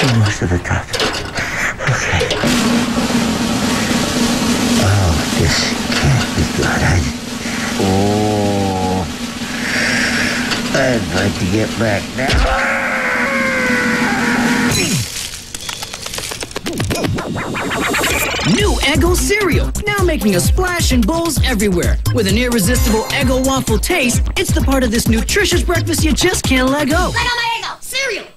Almost to the top. Okay. Oh, this can't be good. I'd like to get back now. New Eggo cereal, now making a splash in bowls everywhere. With an irresistible Eggo waffle taste, it's the part of this nutritious breakfast you just can't let go. Let go my Eggo cereal!